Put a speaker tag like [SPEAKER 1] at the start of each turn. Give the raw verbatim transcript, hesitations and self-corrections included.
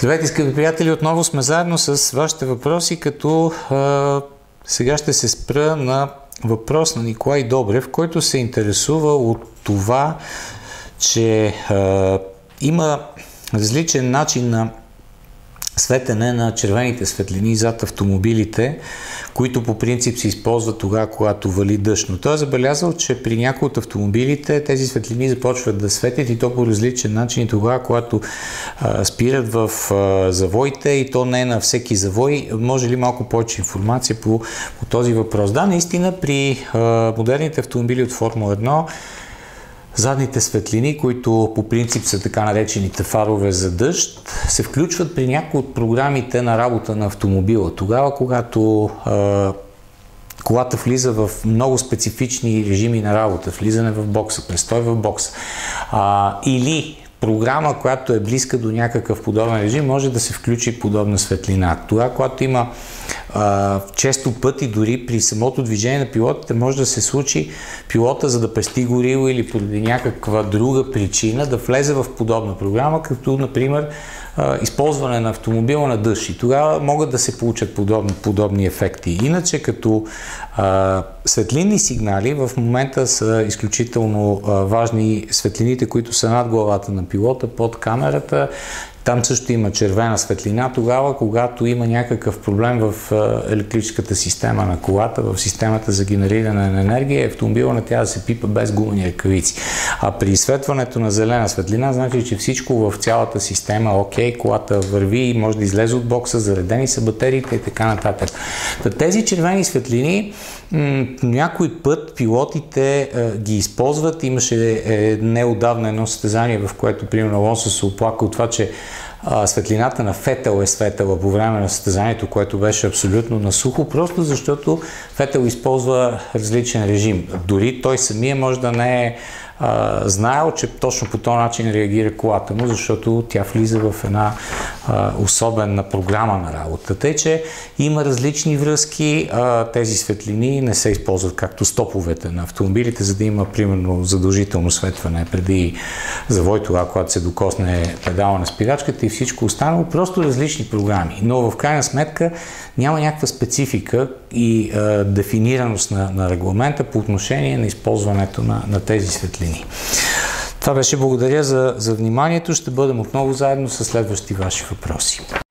[SPEAKER 1] Здравейте, скъпи приятели! Отново сме заедно с вашите въпроси, като а, сега ще се спра на въпрос на Николай Добрев, който се интересува от това, че а, има различен начин на светене на червените светлини зад автомобилите, които по принцип се използват тогава, когато вали дъжд. Но той е забелязал, че при някои от автомобилите тези светлини започват да светят и то по различен начин и тогава, когато а, спират в а, завоите и то не на всеки завой. Може ли малко повече информация по, по този въпрос? Да, наистина при а, модерните автомобили от Формула едно задните светлини, които по принцип са така наречените фарове за дъжд, се включват при някои от програмите на работа на автомобила. Тогава, когато а, колата влиза в много специфични режими на работа, влизане в бокса, престой в бокса, а, или програма, която е близка до някакъв подобен режим, може да се включи подобна светлина. Това, когато има а, често пъти, дори при самото движение на пилотите, може да се случи пилота, за да пести горило или поради някаква друга причина, да влезе в подобна програма, като, например, а, използване на автомобила на дъжд. И тогава могат да се получат подобни, подобни ефекти. Иначе, като а, светлинни сигнали, в момента са изключително а, важни светлините, които са над главата на пилота, под камерата. Там също има червена светлина тогава, когато има някакъв проблем в електрическата система на колата, в системата за генериране на енергия, автомобила не трябва да се пипа без гумени ръкавици. А при изсветването на зелена светлина, значи, че всичко в цялата система е окей, колата върви и може да излезе от бокса, заредени са батериите и така нататък. Тези червени светлини някой път пилотите ги използват. Имаше е, неотдавна едно състезание, в което примерно Алонсо се оплака от това, че а, светлината на Фетел е светела по време на състезанието, което беше абсолютно на сухо, просто защото Фетел използва различен режим. Дори той самия може да не е а, знаел, че точно по този начин реагира колата му, защото тя влиза в една а, особена програма на работа. Тъй, че има различни връзки, а, тези светлини не се използват както стоповете на автомобилите, за да има примерно задължително светване преди завой, тогава, когато се докосне педала на спирачката и всичко останало, просто различни програми. Но в крайна сметка няма някаква специфика и а, дефинираност на, на регламента по отношение на използването на, на тези светлини. Това беше. Благодаря за, за вниманието. Ще бъдем отново заедно с следващи ваши въпроси.